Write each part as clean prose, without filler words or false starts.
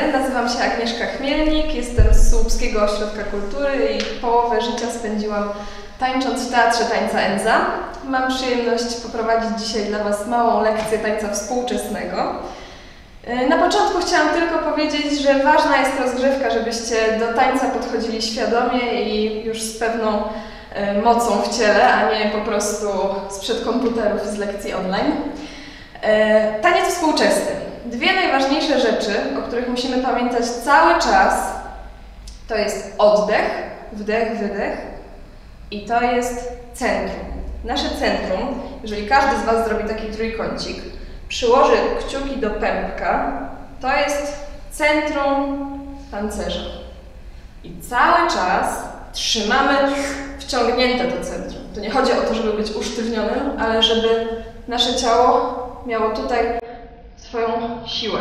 dobry, nazywam się Agnieszka Chmielnik, jestem z Słupskiego Ośrodka Kultury i połowę życia spędziłam tańcząc w Teatrze Tańca Enza. Mam przyjemność poprowadzić dzisiaj dla Was małą lekcję tańca współczesnego. Na początku chciałam tylko powiedzieć, że ważna jest rozgrzewka, żebyście do tańca podchodzili świadomie i już z pewną mocą w ciele, a nie po prostu sprzed komputerów z lekcji online. Taniec współczesny. Dwie najważniejsze rzeczy, o których musimy pamiętać cały czas, to jest oddech, wdech, wydech i to jest centrum. Nasze centrum, jeżeli każdy z Was zrobi taki trójkącik, przyłoży kciuki do pępka, to jest centrum tancerza. I cały czas trzymamy wciągnięte to centrum. To nie chodzi o to, żeby być usztywnionym, ale żeby nasze ciało miało tutaj swoją siłę.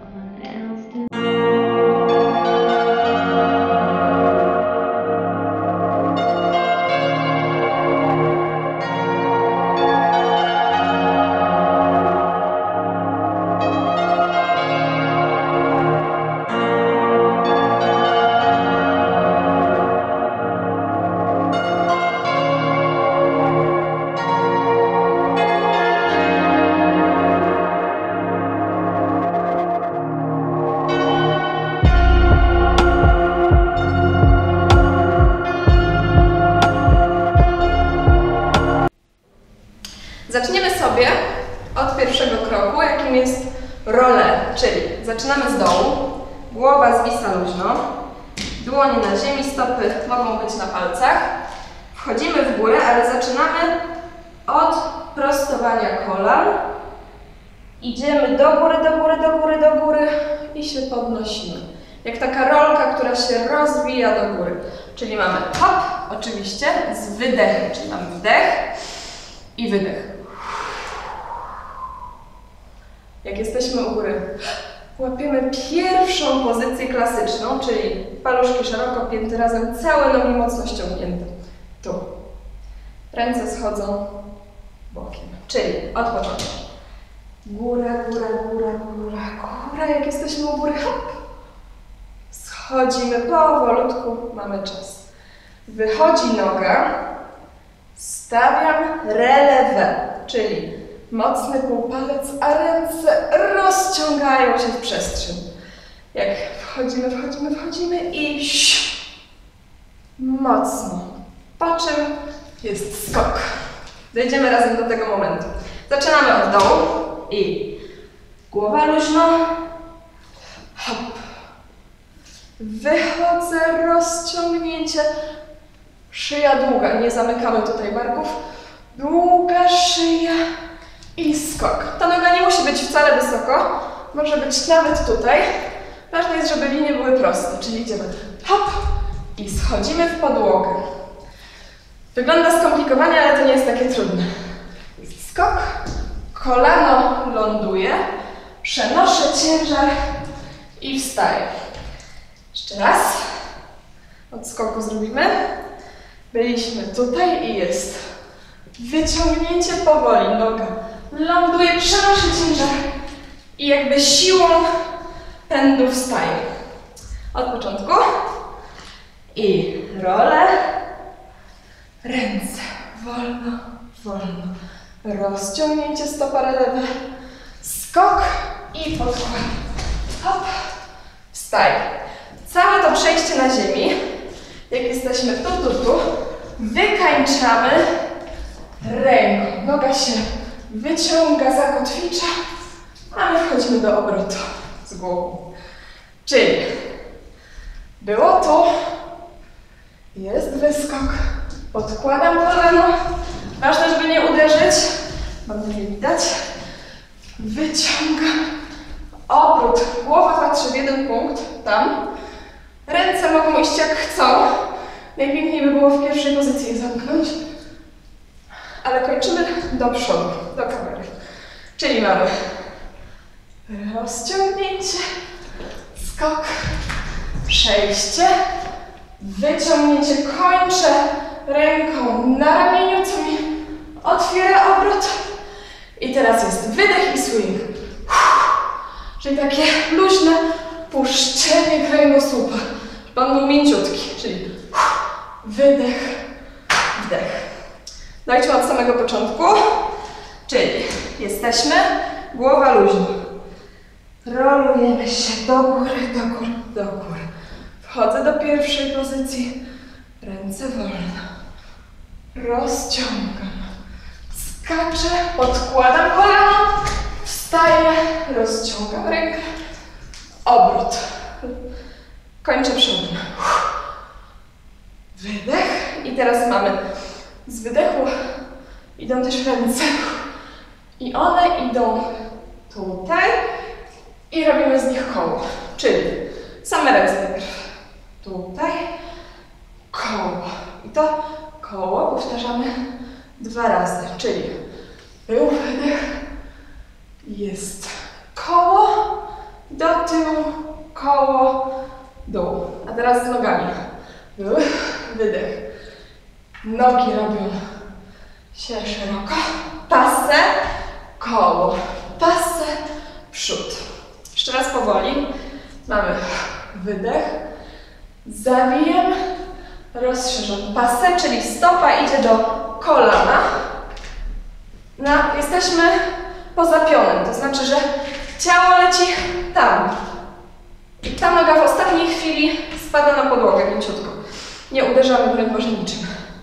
Zaczniemy sobie od pierwszego kroku, jakim jest roller, czyli zaczynamy z dołu, głowa zwisa luźno, dłonie na ziemi, stopy mogą być na palcach. Wchodzimy w górę, ale zaczynamy od prostowania kolan. Idziemy do góry, do góry, do góry, do góry i się podnosimy. Jak taka rolka, która się rozwija do góry. Czyli mamy hop, oczywiście, z wydechem, czyli mamy wdech i wydech. Jak jesteśmy u góry, łapiemy pierwszą pozycję klasyczną, czyli paluszki szeroko pięte razem, całe nogi mocno ściągnięte. Tu. Ręce schodzą bokiem, czyli od początku. Góra, góra, góra, góra, góra. Jak jesteśmy u góry, hop. Schodzimy powolutku, mamy czas. Wychodzi noga, stawiam relewę, czyli mocny półpalec, a ręce rozciągają się w przestrzeń. Jak wchodzimy, wchodzimy, wchodzimy i mocno. Po czym jest skok. Dojdziemy razem do tego momentu. Zaczynamy od dołu i głowa luźno. Hop. Wychodzę, rozciągnięcie. Szyja długa, nie zamykamy tutaj barków. Długa szyja. I skok. Ta noga nie musi być wcale wysoko, może być nawet tutaj. Ważne jest, żeby linie były proste, czyli idziemy hop i schodzimy w podłogę. Wygląda skomplikowanie, ale to nie jest takie trudne. Skok, kolano ląduje, przenoszę ciężar i wstaję. Jeszcze raz. Od skoku zrobimy. Byliśmy tutaj i jest wyciągnięcie powoli, noga ląduje, przenoszę ciężar i jakby siłą pędu wstaję. Od początku. I rolę. Ręce. Wolno, wolno. Rozciągnięcie stopa lewe. Skok i podkład. Hop. Wstaję. Całe to przejście na ziemi, jak jesteśmy tu, wykańczamy ręką. Noga się wyciąga, zakotwicza, a my wchodzimy do obrotu z głową. Czyli było tu, jest wyskok, podkładam kolano, ważne, żeby nie uderzyć, mam nadzieję widać, wyciągam, obrót, głowa patrzy w jeden punkt, tam, ręce mogą iść jak chcą, najpiękniej by było w pierwszej pozycji je zamknąć, ale kończymy do przodu, do kamery. Czyli mamy rozciągnięcie, skok, przejście, wyciągnięcie, kończę ręką na ramieniu, co mi otwiera obrót. I teraz jest wydech i swing. Czyli takie luźne wpuszczenie kręgosłupa, żeby on był mięciutki, czyli wydech, wdech. Dojdźmy od samego początku, czyli jesteśmy, głowa luźna. Rolujemy się do góry, do góry, do góry. Wchodzę do pierwszej pozycji, ręce wolno. Rozciągam, skaczę, odkładam kolano, wstaję, rozciągam rękę, obrót. Kończę przodem. Wydech i teraz mamy z wydechu idą też ręce i one idą tutaj i robimy z nich koło, czyli same ręce najpierw tutaj, koło i to koło powtarzamy 2 razy, czyli był wydech, jest koło, do tyłu, koło, dół. A teraz z nogami. Był wydech. Nogi robią się szeroko. Pasę, koło, pasę, przód. Jeszcze raz powoli. Mamy wydech, zawijam, rozszerzam pasę, czyli stopa idzie do kolana. Jesteśmy poza pionem, to znaczy, że ciało leci tam. I ta noga w ostatniej chwili spada na podłogę mięciutko. Nie uderzamy broń Boże niczym.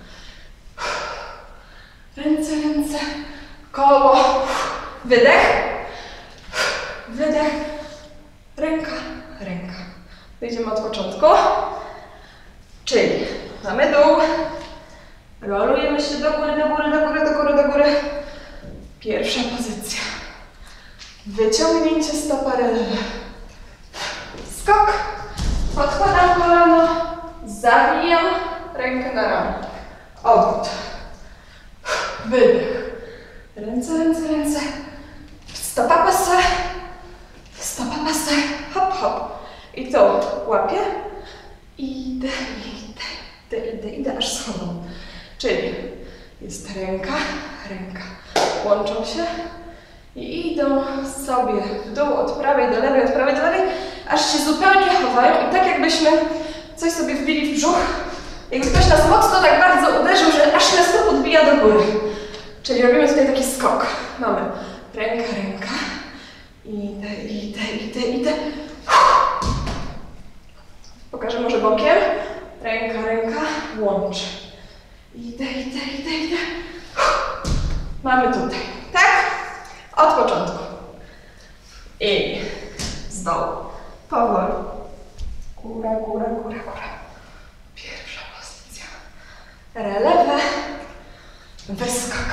Ręce, ręce, koło, wydech, wydech, ręka, ręka. Wyjdziemy od początku, czyli mamy dół, rolujemy się do góry, do góry, do góry, do góry, do góry. Pierwsza pozycja. Wyciągnięcie stopa lewa. Skok, podkładam kolano, zawijam rękę na ramię. Odwrót. Wydech. Ręce, ręce, ręce. Stopa pasę. Stopa pasę. Hop, hop. I to łapię. Idę, idę, aż schodzą. Czyli jest ręka, ręka. Łączą się i idą sobie w dół od prawej do lewej, od prawej do lewej, aż się zupełnie chowają i tak jakbyśmy coś sobie wbili w brzuch, jakby ktoś nas mocno tak bardzo uderzył, że aż nas to odbija do góry. Czyli robimy tutaj taki skok. Mamy ręka, ręka. Idę. Pokażę może bokiem. Ręka, ręka, łącz. Idę. Mamy tutaj, tak? Od początku. I z dołu. Powoli. Góra. Pierwsza pozycja. Relewę. Wyskok.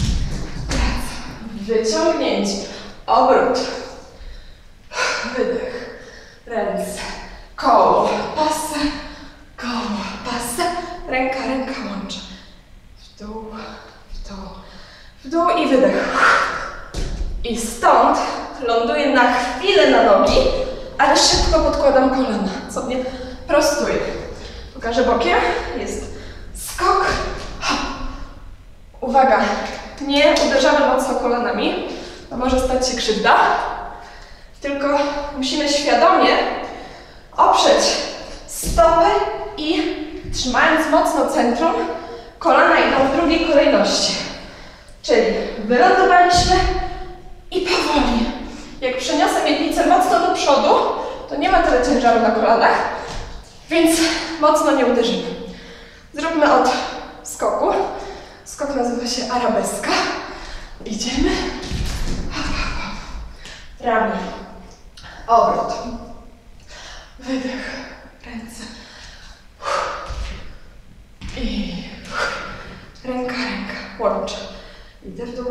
Wyciągnięcie. Obrót. Wydech. Ręce. Koło. Pasę. Koło. Pasę. Ręka łączy. W dół i wydech. I stąd ląduję na chwilę na nogi, ale szybko podkładam kolana, co mnie prostuje. Pokażę bokiem. Jest skok. Hop. Uwaga, nie uderzamy mocno kolanami, to może stać się krzywda, tylko musimy świadomie oprzeć stopy i trzymając mocno centrum, kolana idą w drugiej kolejności. Czyli wylądowaliśmy i powoli. Jak przeniosę miednicę mocno do przodu, to nie ma tyle ciężaru na kolanach, więc mocno nie uderzymy. Zróbmy od skoku. Skok nazywa się arabeska. Idziemy. Ramię. Obrót. Wydech. Ręce. I ręka. Łączę. Idę w dół.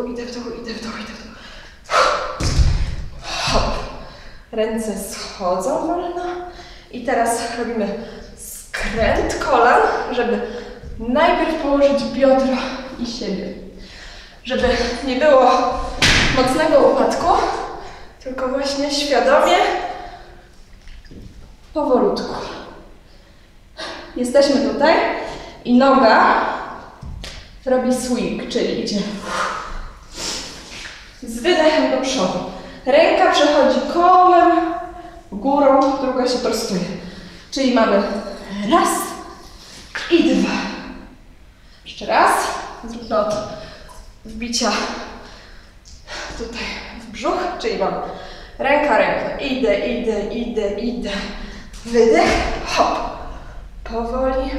Hop. Ręce schodzą wolno. I teraz robimy skręt kolan, żeby najpierw położyć biodra i siebie. Żeby nie było mocnego upadku, tylko właśnie świadomie, powolutku. Jesteśmy tutaj i noga robi swing, czyli idzie z wydechem do przodu. Ręka przechodzi kołem, górą, w drugą noga się prostuje. Czyli mamy raz i dwa. Jeszcze raz. Zróbmy od wbicia tutaj w brzuch, czyli mam ręka. Idę. Wydech, hop. Powoli.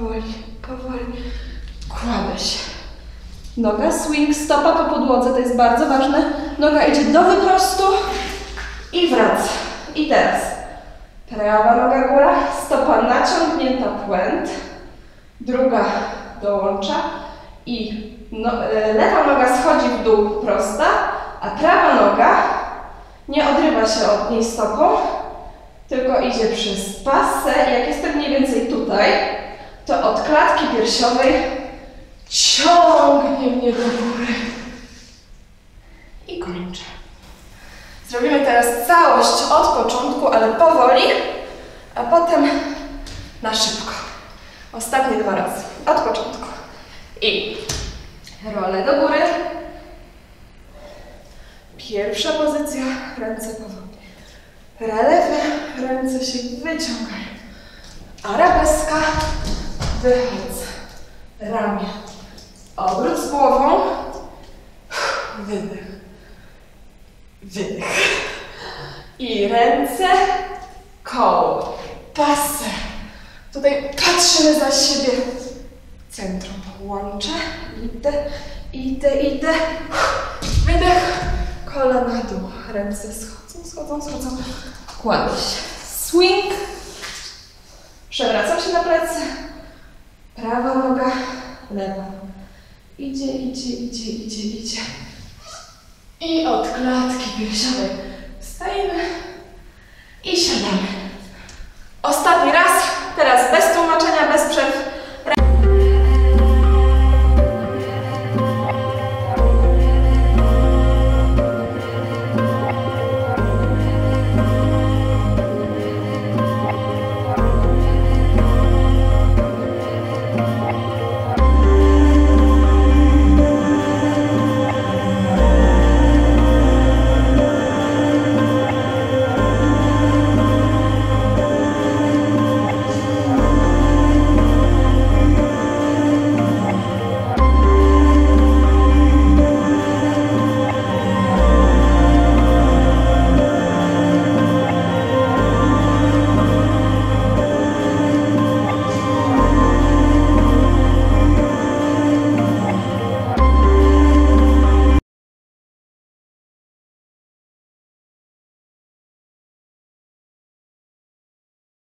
Kładę się. Noga, swing, stopa po podłodze, to jest bardzo ważne. Noga idzie do wyprostu i wraca. I teraz prawa noga góra, stopa naciągnięta, płęd. Druga dołącza i lewa noga schodzi w dół prosta, a prawa noga nie odrywa się od niej stopą, tylko idzie przez pasę. Jak jestem mniej więcej tutaj, to od klatki piersiowej ciągnie mnie do góry. I kończę. Zrobimy teraz całość od początku, ale powoli, a potem na szybko. Ostatnie 2 razy. Od początku. I rolę do góry. Pierwsza pozycja, ręce powoli. Lewe ręce się wyciągają. Arabeska, wychodzę. Ramię. Obrót z głową. Wydech. I ręce, koło, pasy. Tutaj patrzymy za siebie. Centrum. Łączę. Idę. Wydech. Kolana dół. Ręce schodzą. Kładę się. Swing. Przewracam się na plecy. Prawa noga, lewa noga. Idzie. I od klatki piersiowej wstajemy.